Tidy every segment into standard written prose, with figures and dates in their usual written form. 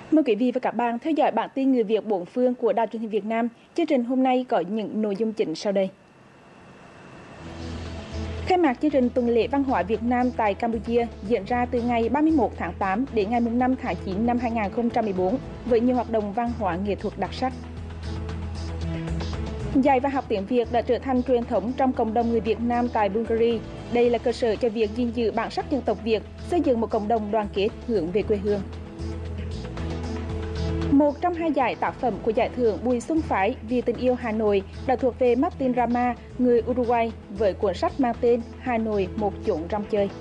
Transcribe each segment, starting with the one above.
Mời quý vị và các bạn theo dõi bản tin Người Việt bốn phương của Đài Truyền hình Việt Nam. Chương trình hôm nay có những nội dung chính sau đây. Khai mạc chương trình tuần lễ văn hóa Việt Nam tại Campuchia diễn ra từ ngày 31 tháng 8 đến ngày 5 tháng 9 năm 2014 với nhiều hoạt động văn hóa nghệ thuật đặc sắc. Dạy và học tiếng Việt đã trở thành truyền thống trong cộng đồng người Việt Nam tại Bulgaria. Đây là cơ sở cho việc gìn giữ bản sắc dân tộc Việt, xây dựng một cộng đồng đoàn kết hướng về quê hương. Một trong hai giải tác phẩm của giải thưởng Bùi Xuân Phái Vì tình yêu Hà Nội đã thuộc về Martin Rama, người Uruguay, với cuốn sách mang tên Hà Nội một chốn rong chơi.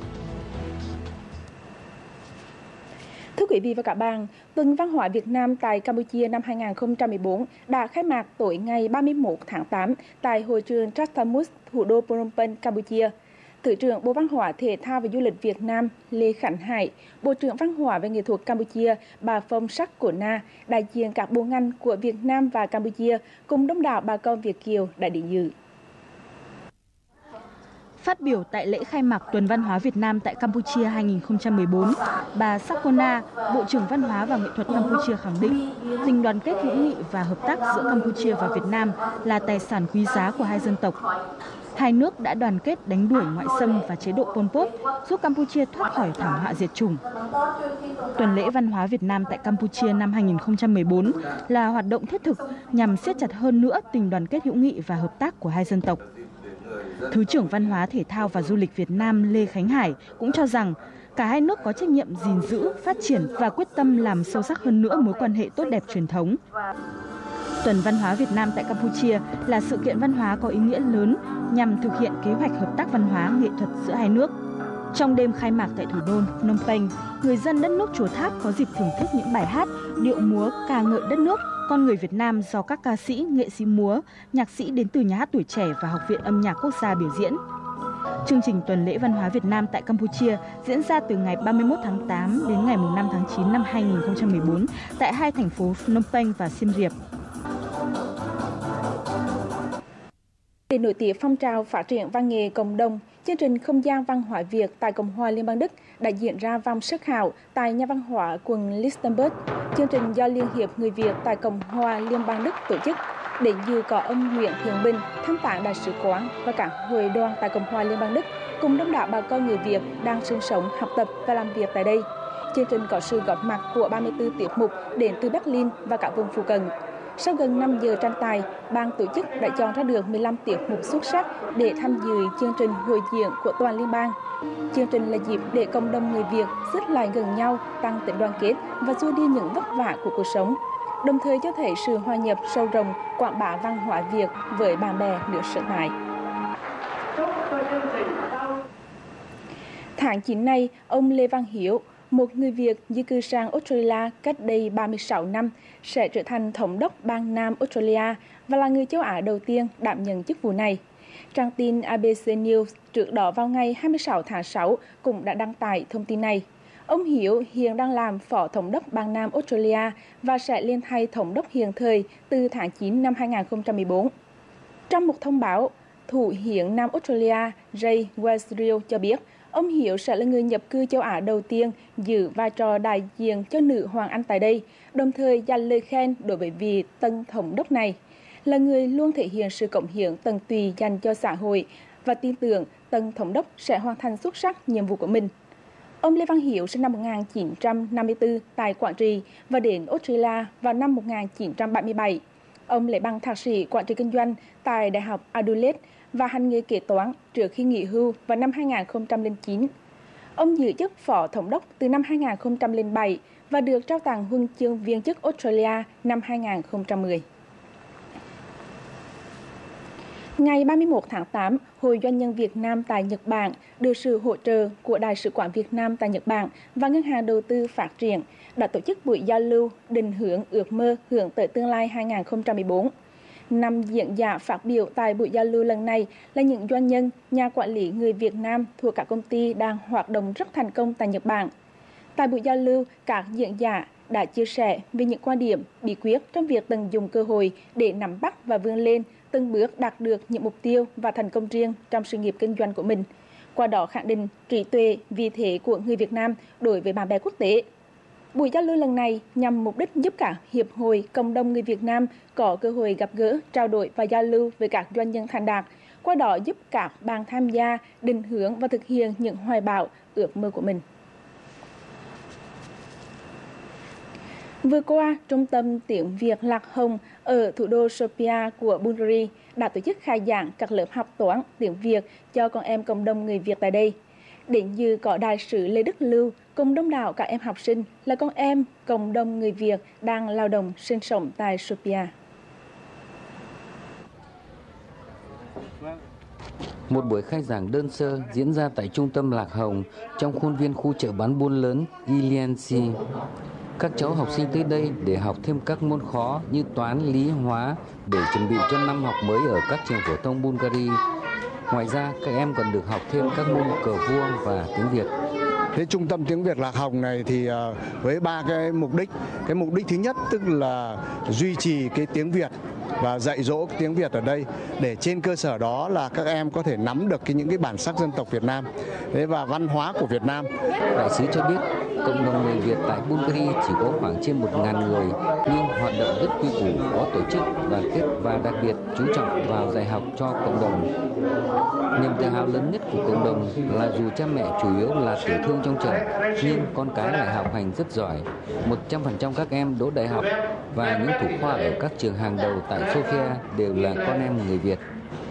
Thưa quý vị và các bạn, Tuần Văn hóa Việt Nam tại Campuchia năm 2014 đã khai mạc tối ngày 31 tháng 8 tại hội trường Trastamus, thủ đô Phnom Penh, Campuchia. Thứ trưởng Bộ Văn hóa, Thể thao và Du lịch Việt Nam Lê Khánh Hải, Bộ trưởng Văn hóa và Nghệ thuật Campuchia bà Phong Sắc Cổ Na, đại diện các bộ ngành của Việt Nam và Campuchia cùng đông đảo bà con Việt kiều đã đến dự. Phát biểu tại lễ khai mạc Tuần Văn hóa Việt Nam tại Campuchia 2014, bà Sakona, Bộ trưởng Văn hóa và Nghệ thuật Campuchia khẳng định tình đoàn kết hữu nghị và hợp tác giữa Campuchia và Việt Nam là tài sản quý giá của hai dân tộc. Hai nước đã đoàn kết đánh đuổi ngoại xâm và chế độ Pol Pot, giúp Campuchia thoát khỏi thảm họa diệt chủng. Tuần lễ văn hóa Việt Nam tại Campuchia năm 2014 là hoạt động thiết thực nhằm siết chặt hơn nữa tình đoàn kết hữu nghị và hợp tác của hai dân tộc. Thứ trưởng Văn hóa, Thể thao và Du lịch Việt Nam Lê Khánh Hải cũng cho rằng cả hai nước có trách nhiệm gìn giữ, phát triển và quyết tâm làm sâu sắc hơn nữa mối quan hệ tốt đẹp truyền thống. Tuần Văn hóa Việt Nam tại Campuchia là sự kiện văn hóa có ý nghĩa lớn nhằm thực hiện kế hoạch hợp tác văn hóa nghệ thuật giữa hai nước. Trong đêm khai mạc tại thủ đô Phnom Penh, người dân đất nước Chùa Tháp có dịp thưởng thức những bài hát, điệu múa ca ngợi đất nước, con người Việt Nam do các ca sĩ, nghệ sĩ múa, nhạc sĩ đến từ Nhà hát Tuổi Trẻ và Học viện Âm nhạc Quốc gia biểu diễn. Chương trình Tuần lễ Văn hóa Việt Nam tại Campuchia diễn ra từ ngày 31 tháng 8 đến ngày 5 tháng 9 năm 2014 tại hai thành phố Phnom Penh và Siem Reap. Để nổi tiếng phong trào phát triển văn nghệ cộng đồng, chương trình Không gian văn hóa Việt tại Cộng hòa Liên bang Đức đã diễn ra vòng sơ khảo tại Nhà văn hóa quận Lichtenberg. Chương trình do Liên hiệp Người Việt tại Cộng hòa Liên bang Đức tổ chức. Đến dự có ông Nguyễn Thiện Bình, tham tán đại sứ quán và các hội đoàn tại Cộng hòa Liên bang Đức cùng đông đảo bà con người Việt đang sinh sống, học tập và làm việc tại đây. Chương trình có sự góp mặt của 34 tiết mục đến từ Berlin và các vùng phụ cận. Sau gần 5 giờ tranh tài, ban tổ chức đã chọn ra được 15 tiết mục xuất sắc để tham dự chương trình hội diễn của toàn liên bang. Chương trình là dịp để cộng đồng người Việt xích lại gần nhau, tăng tính đoàn kết và xua đi những vất vả của cuộc sống, đồng thời cho thấy sự hòa nhập sâu rộng, quảng bá văn hóa Việt với bạn bè nước sở tại. Tháng 9 này, ông Lê Văn Hiếu, một người Việt di cư sang Australia cách đây 36 năm, sẽ trở thành thống đốc bang Nam Australia và là người châu Á đầu tiên đảm nhận chức vụ này. Trang tin ABC News trước đó vào ngày 26 tháng 6 cũng đã đăng tải thông tin này. Ông Hiếu hiện đang làm phó thống đốc bang Nam Australia và sẽ lên thay thống đốc hiện thời từ tháng 9 năm 2014. Trong một thông báo, Thủ hiến Nam Australia Ray Westfield cho biết, ông Hiếu sẽ là người nhập cư châu Á đầu tiên giữ vai trò đại diện cho nữ hoàng Anh tại đây, đồng thời dành lời khen đối với vị tân thống đốc này, là người luôn thể hiện sự cống hiến tận tụy dành cho xã hội và tin tưởng tân thống đốc sẽ hoàn thành xuất sắc nhiệm vụ của mình. Ông Lê Văn Hiếu sinh năm 1954 tại Quảng Trị và đến Australia vào năm 1977. Ông lấy bằng thạc sĩ quản trị kinh doanh tại Đại học Adelaide và hành nghề kế toán trước khi nghỉ hưu vào năm 2009. Ông giữ chức phó thống đốc từ năm 2007 và được trao tặng huân chương viên chức Australia năm 2010. Ngày 31 tháng 8, Hội Doanh nhân Việt Nam tại Nhật Bản được sự hỗ trợ của Đại sứ quán Việt Nam tại Nhật Bản và Ngân hàng Đầu tư Phát triển đã tổ chức buổi giao lưu định hướng ước mơ hướng tới tương lai 2014. 5 diễn giả phát biểu tại buổi giao lưu lần này là những doanh nhân, nhà quản lý người Việt Nam thuộc các công ty đang hoạt động rất thành công tại Nhật Bản. Tại buổi giao lưu, các diễn giả đã chia sẻ về những quan điểm, bí quyết trong việc tận dụng cơ hội để nắm bắt và vươn lên, từng bước đạt được những mục tiêu và thành công riêng trong sự nghiệp kinh doanh của mình. Qua đó khẳng định trí tuệ, vị thế của người Việt Nam đối với bạn bè quốc tế. Buổi giao lưu lần này nhằm mục đích giúp các hiệp hội, cộng đồng người Việt Nam có cơ hội gặp gỡ, trao đổi và giao lưu với các doanh nhân thành đạt, qua đó giúp các bạn tham gia định hướng và thực hiện những hoài bão, ước mơ của mình. Vừa qua, Trung tâm Tiếng Việt Lạc Hồng ở thủ đô Sofia của Bulgaria đã tổ chức khai giảng các lớp học toán tiếng Việt cho con em cộng đồng người Việt tại đây. Đến dự có đại sứ Lê Đức Lưu cùng đông đảo các em học sinh là con em cộng đồng người Việt đang lao động sinh sống tại Sofia. Một buổi khai giảng đơn sơ diễn ra tại Trung tâm Lạc Hồng trong khuôn viên khu chợ bán buôn lớn Iliansi. Các cháu học sinh tới đây để học thêm các môn khó như toán, lý, hóa để chuẩn bị cho năm học mới ở các trường phổ thông Bulgaria. Ngoài ra, các em còn được học thêm các môn cờ vua và tiếng Việt. Cái Trung tâm Tiếng Việt Lạc Hồng này thì với 3 cái mục đích. Cái mục đích thứ nhất tức là duy trì cái tiếng Việt và dạy dỗ tiếng Việt ở đây để trên cơ sở đó là các em có thể nắm được những cái bản sắc dân tộc Việt Nam và văn hóa của Việt Nam. Đại sứ cho biết cộng đồng người Việt tại Bulgaria chỉ có khoảng trên 1.000 người nhưng hoạt động rất quy củ, có tổ chức, đoàn kết và đặc biệt chú trọng vào dạy học cho cộng đồng. Niềm tự hào lớn nhất của cộng đồng là dù cha mẹ chủ yếu là tiểu thương trong chợ nhưng con cái lại học hành rất giỏi. 100% các em đỗ đại học và những thủ khoa ở các trường hàng đầu tại Sofia đều là con em người Việt.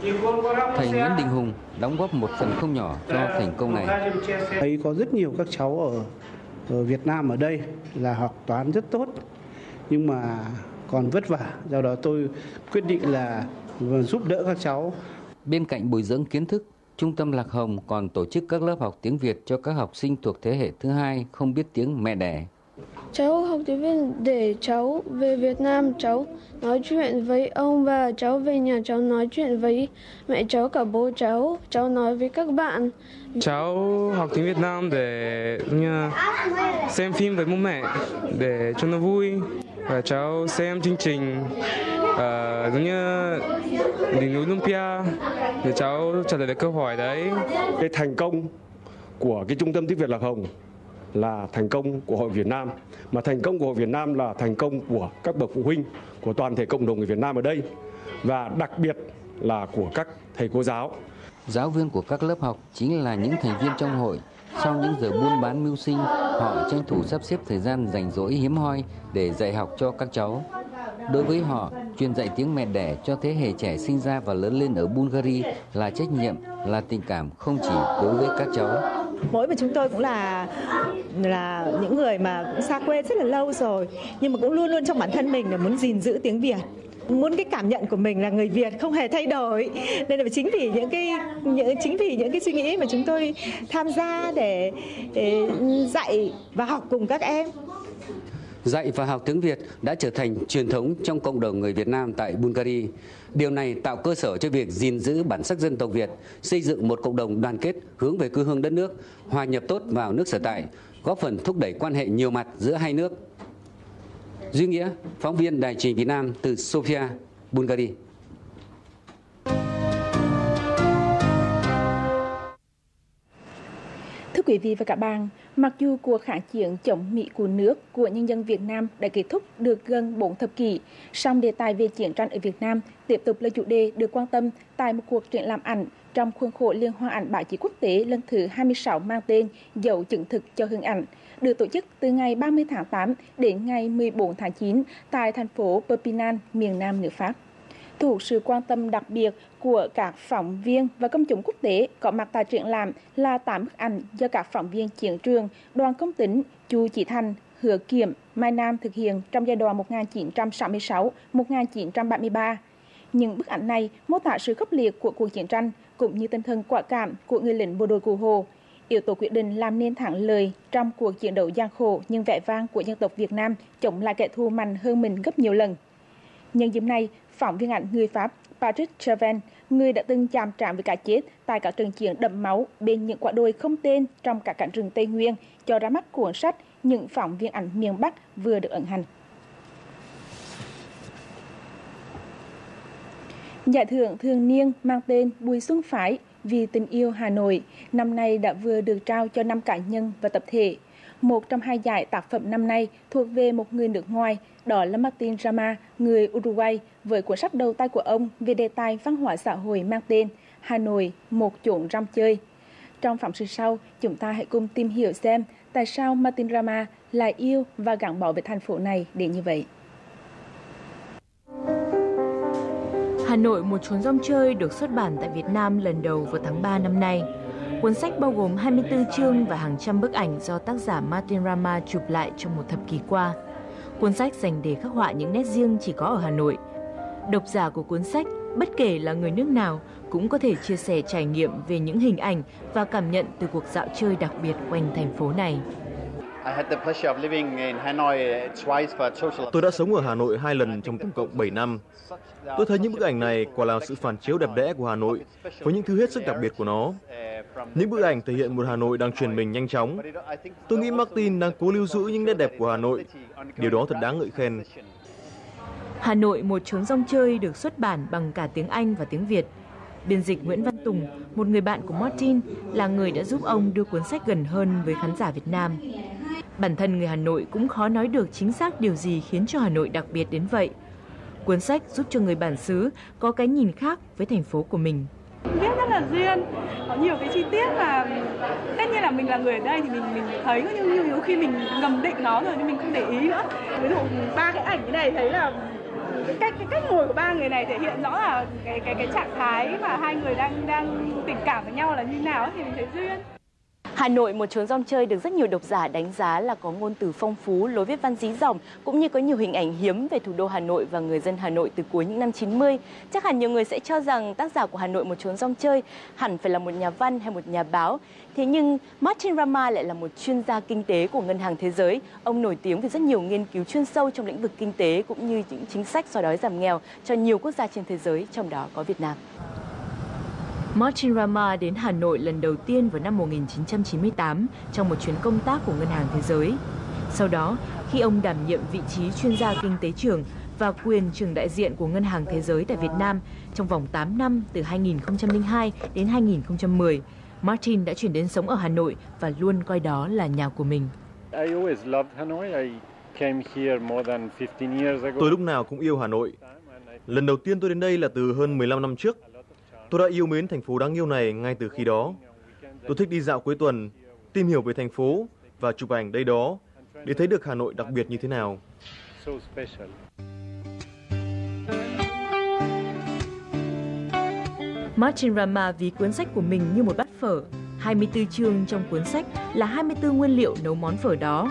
Thầy Nguyễn Đình Hùng đóng góp một phần không nhỏ cho thành công này. Thấy có rất nhiều các cháu ở Việt Nam ở đây là học toán rất tốt nhưng mà còn vất vả, do đó tôi quyết định là giúp đỡ các cháu. Bên cạnh bồi dưỡng kiến thức, Trung tâm Lạc Hồng còn tổ chức các lớp học tiếng Việt cho các học sinh thuộc thế hệ thứ hai không biết tiếng mẹ đẻ. Cháu học tiếng Việt để cháu về Việt Nam, cháu nói chuyện với ông và cháu về nhà cháu nói chuyện với mẹ cháu, cả bố cháu nói với các bạn. Cháu học tiếng Việt Nam để xem phim với bố mẹ để cho nó vui, và cháu xem chương trình giống như đỉnh núi Lumpia để cháu trả lời được câu hỏi đấy. Cái thành công của cái Trung tâm Tiếng Việt Lạc Hồng là thành công của Hội Việt Nam, mà thành công của Hội Việt Nam là thành công của các bậc phụ huynh, của toàn thể cộng đồng người Việt Nam ở đây và đặc biệt là của các thầy cô giáo. Giáo viên của các lớp học chính là những thành viên trong hội. Sau những giờ buôn bán mưu sinh, họ tranh thủ sắp xếp thời gian rảnh rỗi hiếm hoi để dạy học cho các cháu. Đối với họ, truyền dạy tiếng mẹ đẻ cho thế hệ trẻ sinh ra và lớn lên ở Bulgaria là trách nhiệm, là tình cảm không chỉ đối với các cháu. Mỗi mà chúng tôi cũng là những người mà cũng xa quê rất là lâu rồi, nhưng mà cũng luôn luôn trong bản thân mình là muốn gìn giữ tiếng Việt. Muốn cái cảm nhận của mình là người Việt không hề thay đổi, nên là chính vì những cái suy nghĩ mà chúng tôi tham gia để dạy và học cùng các em. Dạy và học tiếng Việt đã trở thành truyền thống trong cộng đồng người Việt Nam tại Bulgaria. Điều này tạo cơ sở cho việc gìn giữ bản sắc dân tộc Việt, xây dựng một cộng đồng đoàn kết hướng về quê hương đất nước, hòa nhập tốt vào nước sở tại, góp phần thúc đẩy quan hệ nhiều mặt giữa hai nước. Duy Nghĩa, phóng viên Đài Truyền hình Việt Nam từ Sofia, Bulgaria. Thưa quý vị và các bạn, mặc dù cuộc kháng chiến chống Mỹ cứu nước của nhân dân Việt Nam đã kết thúc được gần 4 thập kỷ, song đề tài về chiến tranh ở Việt Nam tiếp tục là chủ đề được quan tâm tại một cuộc triển lãm ảnh trong khuôn khổ Liên hoan ảnh báo chí quốc tế lần thứ 26 mang tên Dấu chứng thực cho hình ảnh, được tổ chức từ ngày 30 tháng 8 đến ngày 14 tháng 9 tại thành phố Perpignan, miền Nam nước Pháp. Thu hút sự quan tâm đặc biệt của các phóng viên và công chúng quốc tế có mặt tại triển lãm là 8 bức ảnh do các phóng viên chiến trường Đoàn Công Tính, Chu Chí Thành, Hứa Kiểm, Mai Nam thực hiện trong giai đoạn 1966-1973. Những bức ảnh này mô tả sự khốc liệt của cuộc chiến tranh cũng như tinh thần quả cảm của người lính bộ đội Cụ Hồ, yếu tố quyết định làm nên thắng lợi trong cuộc chiến đấu gian khổ nhưng vẻ vang của dân tộc Việt Nam chống lại kẻ thù mạnh hơn mình gấp nhiều lần. Nhân dịp này, phóng viên ảnh người Pháp Patrick Chauvin, người đã từng chạm trán với cái chết tại các trận chiến đẫm máu bên những quả đồi không tên trong các cánh rừng Tây Nguyên, cho ra mắt cuốn sách Những phóng viên ảnh miền Bắc vừa được ấn hành. Giải thưởng thường niên mang tên Bùi Xuân Phái vì tình yêu Hà Nội năm nay đã vừa được trao cho 5 cá nhân và tập thể. Một trong hai giải tác phẩm năm nay thuộc về một người nước ngoài, đó là Martin Rama, người Uruguay, với cuốn sách đầu tay của ông về đề tài văn hóa xã hội mang tên Hà Nội, một chốn rong chơi. Trong phóng sự sau, chúng ta hãy cùng tìm hiểu xem tại sao Martin Rama lại yêu và gắn bó với thành phố này đến như vậy. Hà Nội, một chốn rong chơi được xuất bản tại Việt Nam lần đầu vào tháng 3 năm nay. Cuốn sách bao gồm 24 chương và hàng trăm bức ảnh do tác giả Martin Rama chụp lại trong một thập kỷ qua. Cuốn sách dành để khắc họa những nét riêng chỉ có ở Hà Nội. Độc giả của cuốn sách, bất kể là người nước nào, cũng có thể chia sẻ trải nghiệm về những hình ảnh và cảm nhận từ cuộc dạo chơi đặc biệt quanh thành phố này. Tôi đã sống ở Hà Nội 2 lần trong tổng cộng 7 năm. Tôi thấy những bức ảnh này quả là sự phản chiếu đẹp đẽ của Hà Nội với những thứ hết sức đặc biệt của nó. Những bức ảnh thể hiện một Hà Nội đang chuyển mình nhanh chóng. Tôi nghĩ Martin đang cố lưu giữ những nét đẹp của Hà Nội. Điều đó thật đáng ngợi khen. Hà Nội, một chốn rong chơi được xuất bản bằng cả tiếng Anh và tiếng Việt. Biên dịch Nguyễn Văn Tùng, một người bạn của Martin, là người đã giúp ông đưa cuốn sách gần hơn với khán giả Việt Nam. Bản thân người Hà Nội cũng khó nói được chính xác điều gì khiến cho Hà Nội đặc biệt đến vậy. Cuốn sách giúp cho người bản xứ có cái nhìn khác với thành phố của mình. Viết rất là duyên, có nhiều cái chi tiết mà tất nhiên là mình là người ở đây thì mình thấy nhưng khi mình ngầm định nó rồi thì mình không để ý nữa. Ví dụ 3 cái ảnh như này thấy là cái cách ngồi của 3 người này thể hiện rõ là cái trạng thái mà hai người đang tình cảm với nhau là như nào thì mình thấy duyên. Hà Nội, một chốn rong chơi được rất nhiều độc giả đánh giá là có ngôn từ phong phú, lối viết văn dí dỏm, cũng như có nhiều hình ảnh hiếm về thủ đô Hà Nội và người dân Hà Nội từ cuối những năm 90. Chắc hẳn nhiều người sẽ cho rằng tác giả của Hà Nội, một chốn rong chơi hẳn phải là một nhà văn hay một nhà báo. Thế nhưng Martin Rama lại là một chuyên gia kinh tế của Ngân hàng Thế giới. Ông nổi tiếng vì rất nhiều nghiên cứu chuyên sâu trong lĩnh vực kinh tế cũng như những chính sách xóa đói giảm nghèo cho nhiều quốc gia trên thế giới, trong đó có Việt Nam. Martin Rama đến Hà Nội lần đầu tiên vào năm 1998 trong một chuyến công tác của Ngân hàng Thế giới. Sau đó, khi ông đảm nhiệm vị trí chuyên gia kinh tế trưởng và quyền trưởng đại diện của Ngân hàng Thế giới tại Việt Nam trong vòng 8 năm từ 2002 đến 2010, Martin đã chuyển đến sống ở Hà Nội và luôn coi đó là nhà của mình. Tôi lúc nào cũng yêu Hà Nội. Lần đầu tiên tôi đến đây là từ hơn 15 năm trước. Tôi đã yêu mến thành phố đáng yêu này ngay từ khi đó. Tôi thích đi dạo cuối tuần, tìm hiểu về thành phố và chụp ảnh đây đó để thấy được Hà Nội đặc biệt như thế nào. Martin Rama ví cuốn sách của mình như một bát phở. 24 chương trong cuốn sách là 24 nguyên liệu nấu món phở đó.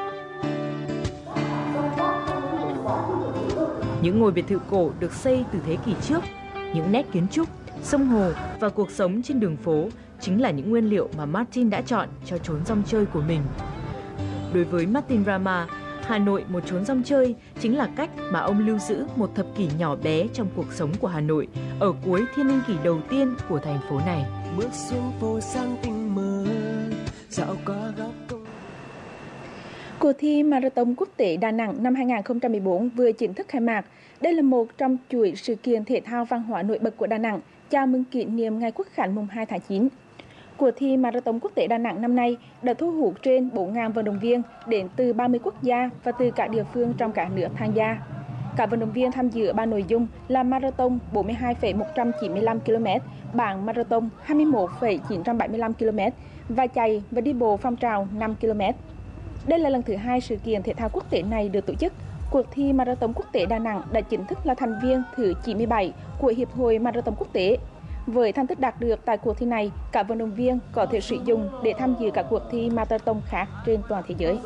Những ngôi biệt thự cổ được xây từ thế kỷ trước, những nét kiến trúc, sông hồ và cuộc sống trên đường phố chính là những nguyên liệu mà Martin đã chọn cho chốn rong chơi của mình. Đối với Martin Rama, Hà Nội, một chốn rong chơi chính là cách mà ông lưu giữ một thập kỷ nhỏ bé trong cuộc sống của Hà Nội ở cuối thiên niên kỷ đầu tiên của thành phố này. Bước xuống phố sang tình mơ, dạo qua góc công. Cuộc thi Marathon Quốc tế Đà Nẵng năm 2014 vừa chính thức khai mạc. Đây là một trong chuỗi sự kiện thể thao văn hóa nổi bật của Đà Nẵng chào mừng kỷ niệm Ngày Quốc khánh mùng 2 tháng 9. Cuộc thi Marathon Quốc tế Đà Nẵng năm nay đã thu hút trên 4.000 vận động viên đến từ 30 quốc gia và từ các địa phương trong cả nước tham gia. Các vận động viên tham dự ở 3 nội dung là marathon 42,195 km, bảng marathon 21,975 km và chạy và đi bộ phong trào 5 km. Đây là lần thứ 2 sự kiện thể thao quốc tế này được tổ chức. Cuộc thi Marathon Quốc tế Đà Nẵng đã chính thức là thành viên thứ 97 của Hiệp hội Marathon Quốc tế. Với thành tích đạt được tại cuộc thi này, các vận động viên có thể sử dụng để tham dự các cuộc thi marathon khác trên toàn thế giới.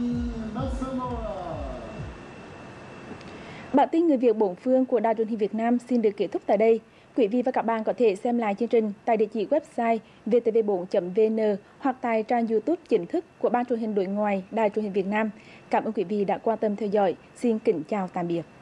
Bản tin Người Việt bốn phương của Đài Truyền hình Việt Nam xin được kết thúc tại đây. Quý vị và các bạn có thể xem lại chương trình tại địa chỉ website vtv4.vn hoặc tại trang YouTube chính thức của Ban Truyền hình Đối ngoại Đài Truyền hình Việt Nam. Cảm ơn quý vị đã quan tâm theo dõi. Xin kính chào tạm biệt.